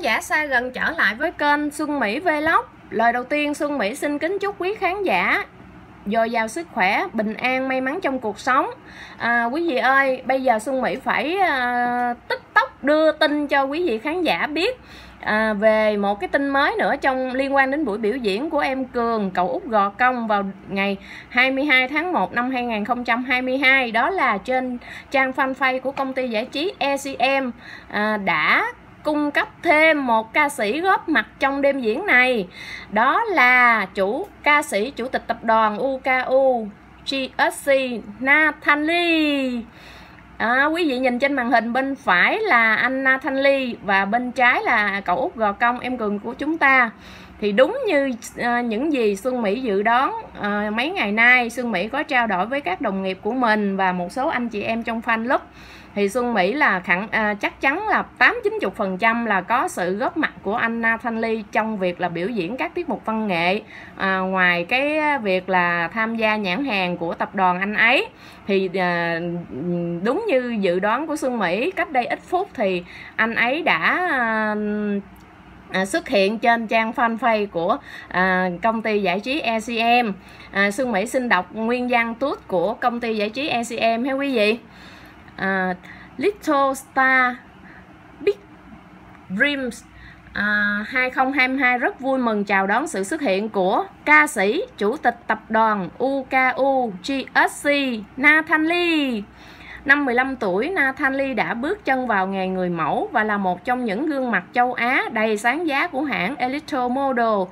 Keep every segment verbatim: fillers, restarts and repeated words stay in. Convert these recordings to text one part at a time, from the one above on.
giả xa gần trở lại với kênh Xuân Mỹ Vlog. Lời đầu tiên, Xuân Mỹ xin kính chúc quý khán giả dồi dào sức khỏe, bình an, may mắn trong cuộc sống. à, Quý vị ơi, bây giờ Xuân Mỹ phải à, tức tốc đưa tin cho quý vị khán giả biết à, về một cái tin mới nữa trong liên quan đến buổi biểu diễn của em Cường, cậu út Gò Công vào ngày hai mươi hai tháng một năm hai nghìn không trăm hai mươi hai. Đó là trên trang fanpage của công ty giải trí e xê em à, đã cung cấp thêm một ca sĩ góp mặt trong đêm diễn này. Đó là chủ ca sĩ chủ tịch tập đoàn u ca u giê ét xê Nathan Lee. À, quý vị nhìn trên màn hình, bên phải là anh Nathan Lee và bên trái là cậu út Gò Công, em Cường của chúng ta. Thì đúng như uh, những gì Xuân Mỹ dự đoán, uh, mấy ngày nay Xuân Mỹ có trao đổi với các đồng nghiệp của mình và một số anh chị em trong fan club, thì Xuân Mỹ là khẳng uh, chắc chắn là tám chín mươi phần trăm là có sự góp mặt của anh Nathan Lee trong việc là biểu diễn các tiết mục văn nghệ. uh, Ngoài cái việc là tham gia nhãn hàng của tập đoàn anh ấy, thì uh, đúng như dự đoán của Xuân Mỹ, cách đây ít phút thì anh ấy đã uh, À, xuất hiện trên trang fanpage của à, công ty giải trí e xê em. à, Xuân Mỹ xin đọc nguyên văn tweet của công ty giải trí e xê em hay quý vị. à, Little Star Big Dreams à, hai không hai hai rất vui mừng chào đón sự xuất hiện của ca sĩ chủ tịch tập đoàn u ca u giê ét xê Nathan Lee. Năm mười lăm tuổi, Nathan Lee đã bước chân vào nghề người mẫu và là một trong những gương mặt châu Á đầy sáng giá của hãng Electro Model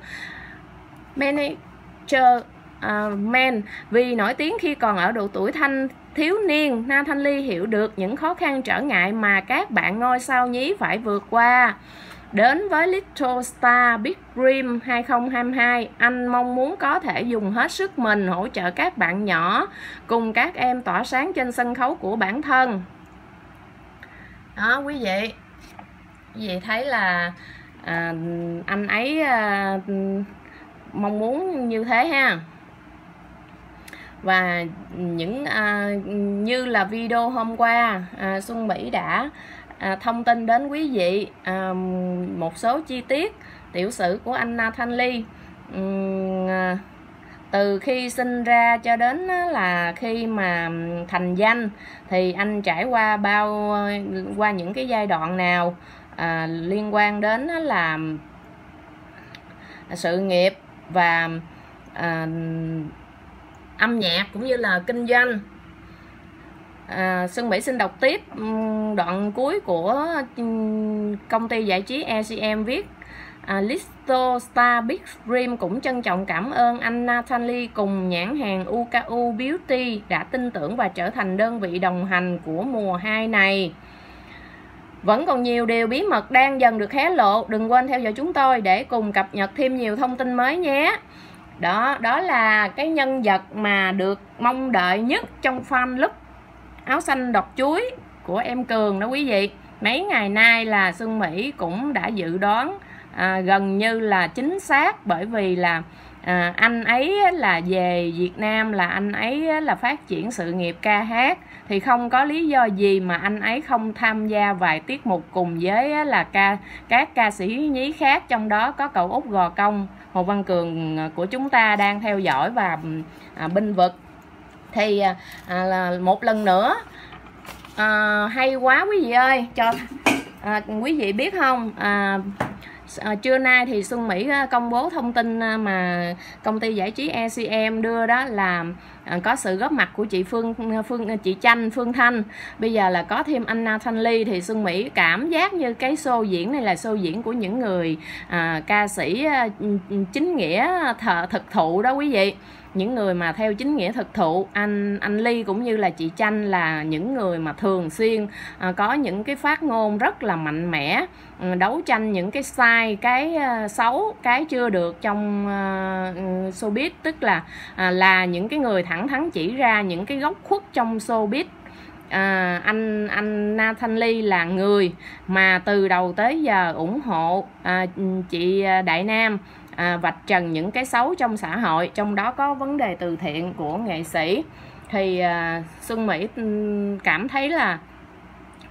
Manager uh, Man. Vì nổi tiếng khi còn ở độ tuổi thanh thiếu niên, Nathan Lee hiểu được những khó khăn trở ngại mà các bạn ngôi sao nhí phải vượt qua. Đến với Little Star Big Dream hai không hai hai, anh mong muốn có thể dùng hết sức mình hỗ trợ các bạn nhỏ cùng các em tỏa sáng trên sân khấu của bản thân. Đó quý vị, quý vị thấy là à, anh ấy à, mong muốn như thế ha. Và những à, như là video hôm qua, à, Xuân Mỹ đã À, thông tin đến quý vị à, một số chi tiết tiểu sử của anh Nathan Lee. uhm, à, Từ khi sinh ra cho đến là khi mà thành danh thì anh trải qua bao qua những cái giai đoạn nào à, liên quan đến là sự nghiệp và à, âm nhạc cũng như là kinh doanh. À, Xuân Mỹ xin đọc tiếp đoạn cuối của công ty giải trí e xê em viết. à, Little Star Big Dream cũng trân trọng cảm ơn anh Nathan Lee cùng nhãn hàng u ca u Beauty đã tin tưởng và trở thành đơn vị đồng hành của mùa hai này. Vẫn còn nhiều điều bí mật đang dần được hé lộ. Đừng quên theo dõi chúng tôi để cùng cập nhật thêm nhiều thông tin mới nhé. Đó, đó là cái nhân vật mà được mong đợi nhất trong fan club áo xanh đọt chuối của em Cường đó quý vị. Mấy ngày nay là Xuân Mỹ cũng đã dự đoán à, gần như là chính xác, bởi vì là à, anh ấy là về Việt Nam là anh ấy là phát triển sự nghiệp ca hát, thì không có lý do gì mà anh ấy không tham gia vài tiết mục cùng với là ca các ca sĩ nhí khác, trong đó có cậu út Gò Công, Hồ Văn Cường của chúng ta đang theo dõi và à, binh vực. Thì à, là một lần nữa à, hay quá quý vị ơi, cho à, quý vị biết không, à, à, trưa nay thì Xuân Mỹ công bố thông tin mà công ty giải trí e xê em đưa, đó là à, có sự góp mặt của chị Phương Phương chị Chanh Phương Thanh. Bây giờ là có thêm anh Nathan Lee, thì Xuân Mỹ cảm giác như cái show diễn này là show diễn của những người à, ca sĩ à, chính nghĩa thợ thực thụ đó quý vị. Những người mà theo chính nghĩa thực thụ, anh anh Ly cũng như là chị Chanh là những người mà thường xuyên à, có những cái phát ngôn rất là mạnh mẽ, à, đấu tranh những cái sai, cái à, xấu, cái chưa được trong à, showbiz, tức là à, là những cái người thẳng thắn chỉ ra những cái góc khuất trong showbiz. À, anh anh Nathan Lee là người mà từ đầu tới giờ ủng hộ à, chị Đại Nam à, vạch trần những cái xấu trong xã hội, trong đó có vấn đề từ thiện của nghệ sĩ. Thì à, Xuân Mỹ cảm thấy là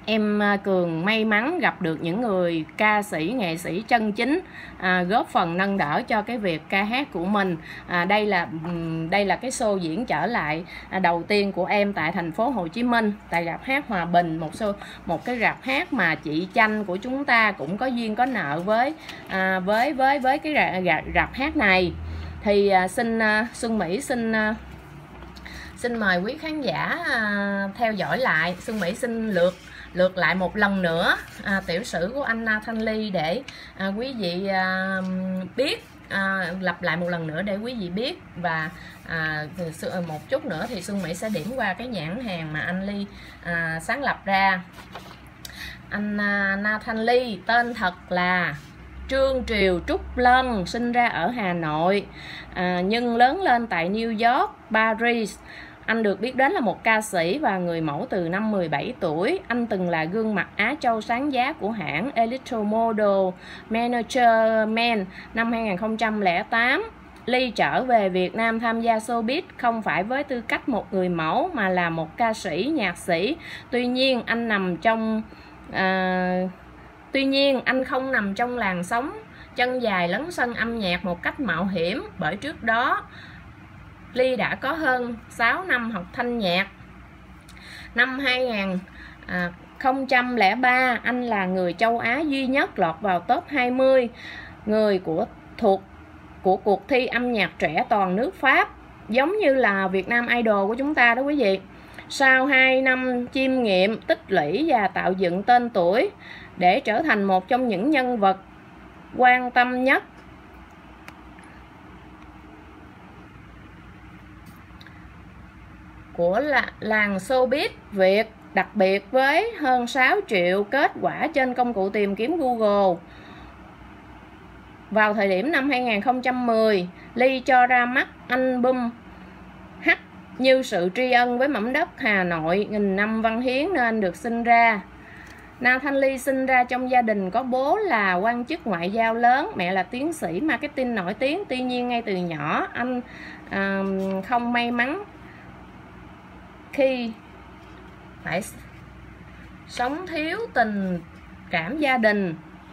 em Cường may mắn gặp được những người ca sĩ, nghệ sĩ chân chính à, góp phần nâng đỡ cho cái việc ca hát của mình. À, đây là đây là cái show diễn trở lại đầu tiên của em tại thành phố Hồ Chí Minh, tại rạp hát Hòa Bình, một show, một cái rạp hát mà chị Chanh của chúng ta cũng có duyên có nợ với à, với với với cái rạp, rạp, rạp hát này. Thì à, xin à, Xuân Mỹ xin à, xin mời quý khán giả à, theo dõi lại. Xuân Mỹ xin lượt lượt lại một lần nữa à, tiểu sử của anh Thanh Ly để à, quý vị à, biết, à, lặp lại một lần nữa để quý vị biết. Và à, một chút nữa thì Xuân Mỹ sẽ điểm qua cái nhãn hàng mà anh Ly à, sáng lập ra. Anh à, Nathan Lee tên thật là Trương Triều Trúc Lân, sinh ra ở Hà Nội à, nhưng lớn lên tại New York, Paris. Anh được biết đến là một ca sĩ và người mẫu từ năm mười bảy tuổi. Anh từng là gương mặt Á Châu sáng giá của hãng Electro Model Management năm hai nghìn không trăm lẻ tám. Lee trở về Việt Nam tham gia showbiz không phải với tư cách một người mẫu mà là một ca sĩ, nhạc sĩ. Tuy nhiên anh nằm trong à, Tuy nhiên anh không nằm trong làn sóng chân dài lấn sân âm nhạc một cách mạo hiểm, bởi trước đó Lee đã có hơn sáu năm học thanh nhạc. Năm hai nghìn không trăm lẻ ba, anh là người châu Á duy nhất lọt vào top hai mươi người của thuộc của cuộc thi âm nhạc trẻ toàn nước Pháp, giống như là Việt Nam Idol của chúng ta đó quý vị. Sau hai năm chiêm nghiệm, tích lũy và tạo dựng tên tuổi để trở thành một trong những nhân vật quan tâm nhất của làng showbiz Việt, đặc biệt với hơn sáu triệu kết quả trên công cụ tìm kiếm Google. Vào thời điểm năm hai nghìn không trăm mười, Lee cho ra mắt album H như sự tri ân với mảnh đất Hà Nội nghìn năm văn hiến nên được sinh ra. Nathan Lee sinh ra trong gia đình có bố là quan chức ngoại giao lớn, mẹ là tiến sĩ marketing nổi tiếng. Tuy nhiên ngay từ nhỏ anh à, không may mắn khi phải sống thiếu tình cảm gia đình.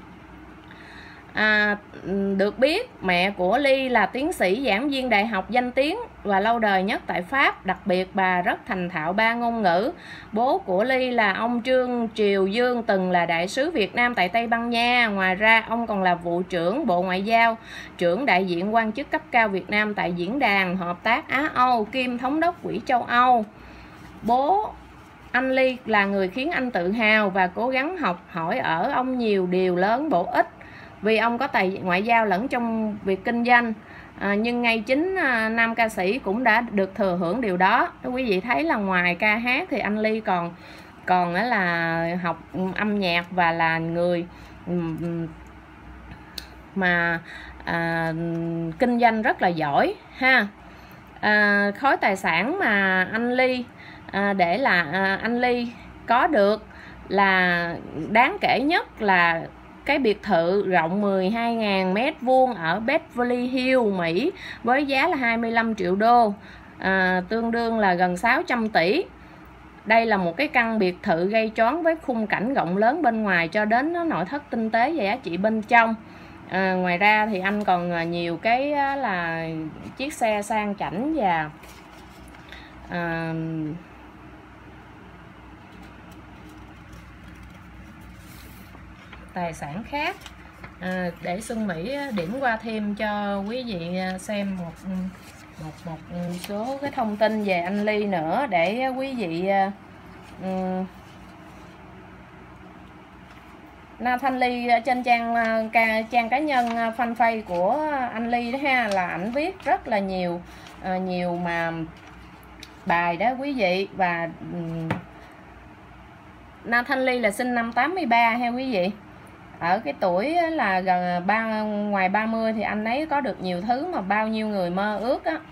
À, được biết mẹ của Lee là tiến sĩ giảng viên đại học danh tiếng và lâu đời nhất tại Pháp, đặc biệt bà rất thành thạo ba ngôn ngữ. Bố của Lee là ông Trương Triều Dương, từng là đại sứ Việt Nam tại Tây Ban Nha. Ngoài ra ông còn là vụ trưởng Bộ Ngoại giao, trưởng đại diện quan chức cấp cao Việt Nam tại Diễn đàn Hợp tác Á Âu, kiêm thống đốc Quỹ châu Âu. Bố anh Lee là người khiến anh tự hào và cố gắng học hỏi ở ông nhiều điều lớn bổ ích, vì ông có tài ngoại giao lẫn trong việc kinh doanh. À, nhưng ngay chính à, nam ca sĩ cũng đã được thừa hưởng điều đó. Quý vị thấy là ngoài ca hát thì anh Lee còn còn là học âm nhạc và là người mà à, kinh doanh rất là giỏi ha. À, khối tài sản mà anh Lee à, để là à, anh Lee có được là đáng kể nhất là cái biệt thự rộng mười hai nghìn mét vuông ở Beverly Hills, Mỹ, với giá là hai mươi lăm triệu đô, à, tương đương là gần sáu trăm tỷ. Đây là một cái căn biệt thự gây choáng với khung cảnh rộng lớn bên ngoài cho đến nó nội thất tinh tế và giá trị bên trong. À, ngoài ra thì anh còn nhiều cái là chiếc xe sang chảnh và à, tài sản khác. À, để Xuân Mỹ điểm qua thêm cho quý vị xem một một một số cái thông tin về anh Lee nữa để quý vị um, Nathan Lee trên trang ca, trang cá nhân fanpage của anh Lee đó ha, là ảnh viết rất là nhiều uh, nhiều mà bài đó quý vị. Và um, Nathan Lee là sinh năm tám mươi ba ha quý vị. Ở cái tuổi là gần ba ngoài ba mươi thì anh ấy có được nhiều thứ mà bao nhiêu người mơ ước á.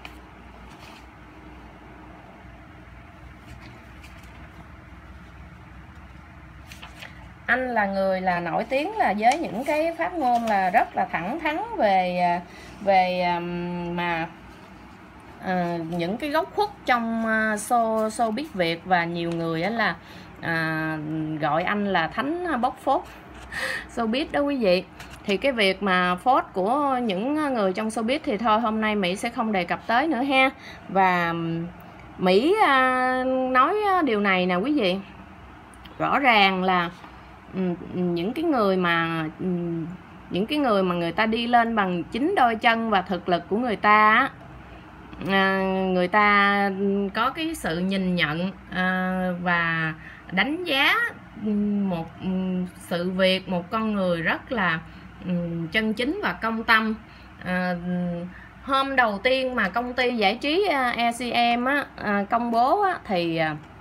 Anh là người là nổi tiếng là với những cái phát ngôn là rất là thẳng thắn về về mà à, những cái góc khuất trong uh, show showbiz Việt, và nhiều người á là à, gọi anh là thánh bóc phốt showbiz đó quý vị. Thì cái việc mà phốt của những người trong showbiz thì thôi hôm nay Mỹ sẽ không đề cập tới nữa ha. Và Mỹ à, nói điều này nè quý vị, rõ ràng là những cái người mà những cái người mà người ta đi lên bằng chính đôi chân và thực lực của người ta, à, người ta có cái sự nhìn nhận à, và đánh giá một sự việc, một con người rất là chân chính và công tâm. à, Hôm đầu tiên mà công ty giải trí e xê em á, à, công bố á, thì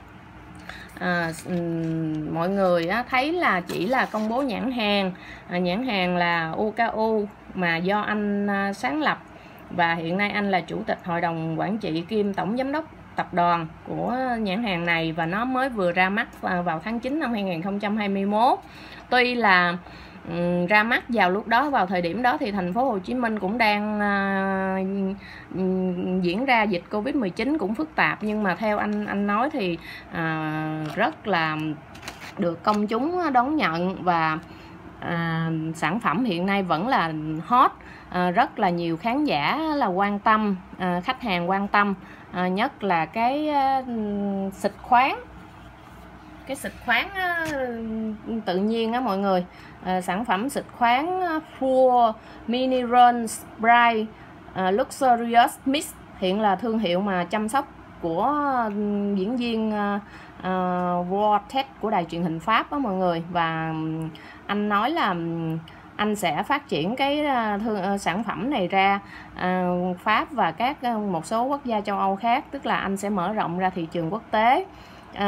À, mọi người á, thấy là chỉ là công bố nhãn hàng, à, nhãn hàng là u ca u mà do anh à, sáng lập, và hiện nay anh là chủ tịch hội đồng quản trị kiêm tổng giám đốc tập đoàn của nhãn hàng này, và nó mới vừa ra mắt vào tháng chín năm hai nghìn không trăm hai mươi mốt. Tuy là um, ra mắt vào lúc đó, vào thời điểm đó thì thành phố Hồ Chí Minh cũng đang uh, um, diễn ra dịch Covid mười chín cũng phức tạp, nhưng mà theo anh anh nói thì uh, rất là được công chúng đón nhận, và à, sản phẩm hiện nay vẫn là hot, à, rất là nhiều khán giả là quan tâm, à, khách hàng quan tâm, à, nhất là cái à, xịt khoáng, cái xịt khoáng á, tự nhiên á mọi người, à, sản phẩm xịt khoáng Full Mineral Spray à, Luxurious Mist hiện là thương hiệu mà chăm sóc của diễn viên uh, uh, Vortex của đài truyền hình Pháp đó mọi người. Và anh nói là anh sẽ phát triển cái uh, thương, uh, sản phẩm này ra uh, Pháp và các uh, một số quốc gia châu Âu khác, tức là anh sẽ mở rộng ra thị trường quốc tế. Uh,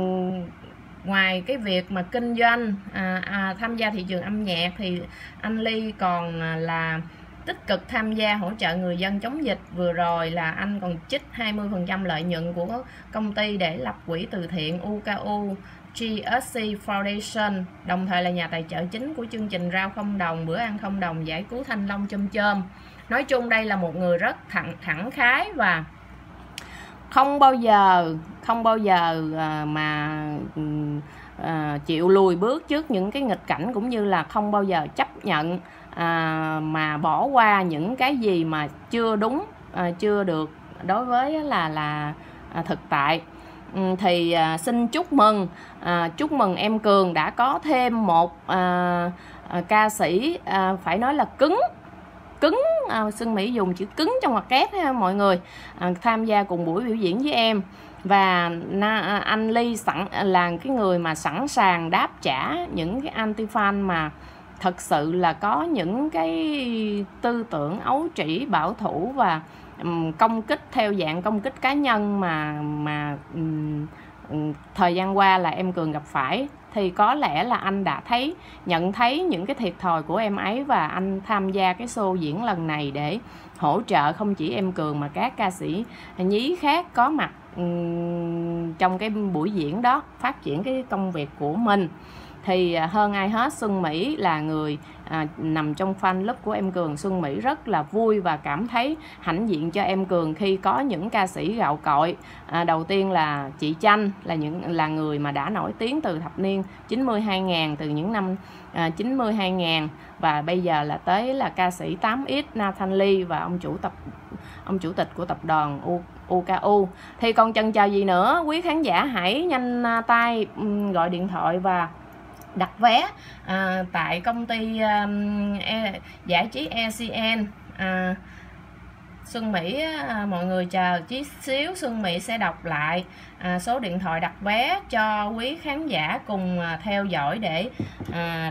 ngoài cái việc mà kinh doanh à, à, tham gia thị trường âm nhạc thì anh Ly còn là tích cực tham gia hỗ trợ người dân chống dịch. Vừa rồi là anh còn trích hai mươi phần trăm lợi nhuận của công ty để lập quỹ từ thiện u ca u giê ét xê Foundation, đồng thời là nhà tài trợ chính của chương trình rau không đồng, bữa ăn không đồng, giải cứu Thanh Long chôm chôm. Nói chung đây là một người rất thẳng thẳng khái và không bao giờ không bao giờ mà à, chịu lùi bước trước những cái nghịch cảnh, cũng như là không bao giờ chấp nhận à, mà bỏ qua những cái gì mà chưa đúng, à, chưa được đối với là là à, thực tại. Ừ, thì à, xin chúc mừng à, chúc mừng em Cường đã có thêm một à, à, ca sĩ à, phải nói là cứng cứng à, Xuân Mỹ dùng chữ cứng trong ngoặc kép ha mọi người, à, tham gia cùng buổi biểu diễn với em. Và na, anh Ly sẵn là cái người mà sẵn sàng đáp trả những cái anti fan mà thật sự là có những cái tư tưởng ấu trĩ, bảo thủ và um, công kích theo dạng công kích cá nhân mà mà um, thời gian qua là em Cường gặp phải. Thì có lẽ là anh đã thấy nhận thấy những cái thiệt thòi của em ấy, và anh tham gia cái show diễn lần này để hỗ trợ không chỉ em Cường mà các ca sĩ nhí khác có mặt um, trong cái buổi diễn đó, phát triển cái công việc của mình. Thì hơn ai hết, Xuân Mỹ là người à, nằm trong fan club của em Cường. Xuân Mỹ rất là vui và cảm thấy hãnh diện cho em Cường khi có những ca sĩ gạo cội. À, đầu tiên là chị Chanh, là những là người mà đã nổi tiếng từ thập niên chín mươi hai nghìn, từ những năm à, chín mươi hai nghìn, và bây giờ là tới là ca sĩ tám x Nathan Lee và ông chủ tập ông chủ tịch của tập đoàn U u ca u. Thì còn chần chờ gì nữa, quý khán giả hãy nhanh tay gọi điện thoại và đặt vé à, tại công ty um, e, giải trí e xê en. à, Xuân Mỹ à, mọi người chờ chút xíu, Xuân Mỹ sẽ đọc lại à, số điện thoại đặt vé cho quý khán giả cùng à, theo dõi để à,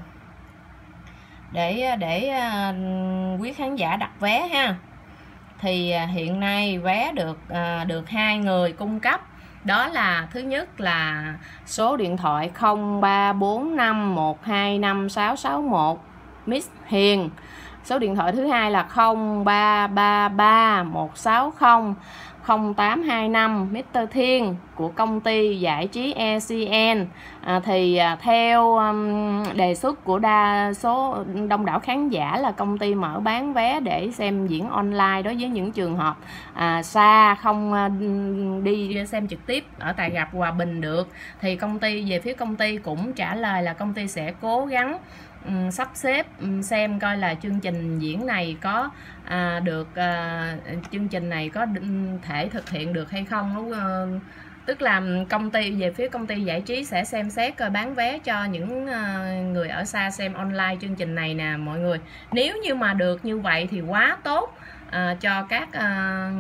để để à, quý khán giả đặt vé ha. Thì à, hiện nay vé được à, được hai người cung cấp. Đó là thứ nhất là số điện thoại không ba bốn năm một hai năm sáu sáu một Miss Hiền. Số điện thoại thứ hai là không ba ba ba một sáu không không tám hai năm mít tơ Thiên của công ty giải trí e xê en. À, thì à, theo um, đề xuất của đa số đông đảo khán giả là công ty mở bán vé để xem diễn online đối với những trường hợp à, xa không à, đi xem trực tiếp ở tại rạp Hòa Bình được. Thì công ty về phía công ty cũng trả lời là công ty sẽ cố gắng um, sắp xếp um, xem coi là chương trình diễn này có à, được à, chương trình này có thể thực hiện được hay không. Đúng, uh, tức là công ty về phía công ty giải trí sẽ xem xét coi bán vé cho những uh, người ở xa xem online chương trình này nè mọi người. Nếu như mà được như vậy thì quá tốt uh, cho các uh,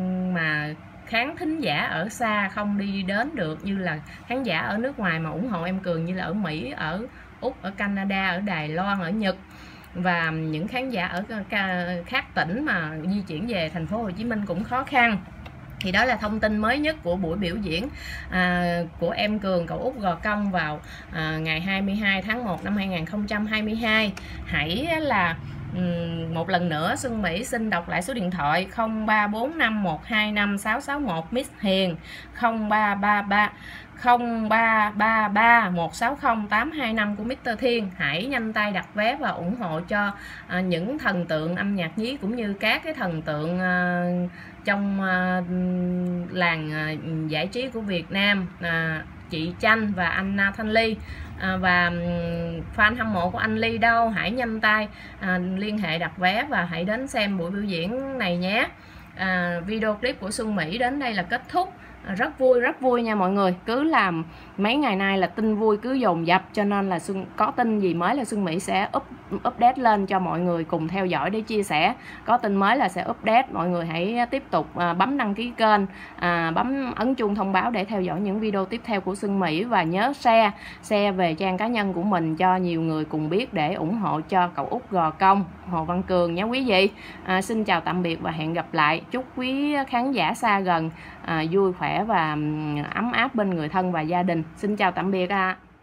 mà khán thính giả ở xa không đi đến được, như là khán giả ở nước ngoài mà ủng hộ Em Cường, như là ở Mỹ, ở Úc, ở Canada, ở Đài Loan, ở Nhật, và những khán giả ở các tỉnh mà di chuyển về thành phố Hồ Chí Minh cũng khó khăn. Thì đó là thông tin mới nhất của buổi biểu diễn à, của Em Cường cậu Út Gò Công vào à, ngày hai mươi hai tháng một năm hai nghìn không trăm hai mươi hai. Hãy là um, một lần nữa Xuân Mỹ xin đọc lại số điện thoại không ba bốn năm một hai năm sáu sáu một Miss Hiền, không ba ba ba không ba ba ba một sáu không tám hai năm của mít tơ Thiên. Hãy nhanh tay đặt vé và ủng hộ cho à, những thần tượng âm nhạc nhí cũng như các cái thần tượng à, trong à, làng à, giải trí của Việt Nam, à, chị Chanh và anh Thanh Ly. À, và fan hâm mộ của anh Ly đâu, hãy nhanh tay à, liên hệ đặt vé và hãy đến xem buổi biểu diễn này nhé. À, video clip của Xuân Mỹ đến đây là kết thúc. Rất vui, rất vui nha mọi người. Cứ làm mấy ngày nay là tin vui cứ dồn dập, cho nên là Xuân có tin gì mới là Xuân Mỹ sẽ up, update lên cho mọi người cùng theo dõi để chia sẻ. Có tin mới là sẽ update. Mọi người hãy tiếp tục à, bấm đăng ký kênh, à, bấm ấn chuông thông báo để theo dõi những video tiếp theo của Xuân Mỹ. Và nhớ share, share về trang cá nhân của mình cho nhiều người cùng biết để ủng hộ cho cậu Út Gò Công, Hồ Văn Cường nhé quý vị. À, xin chào tạm biệt và hẹn gặp lại. Chúc quý khán giả xa gần à, vui khỏe và ấm áp bên người thân và gia đình. Xin chào tạm biệt ạ. À.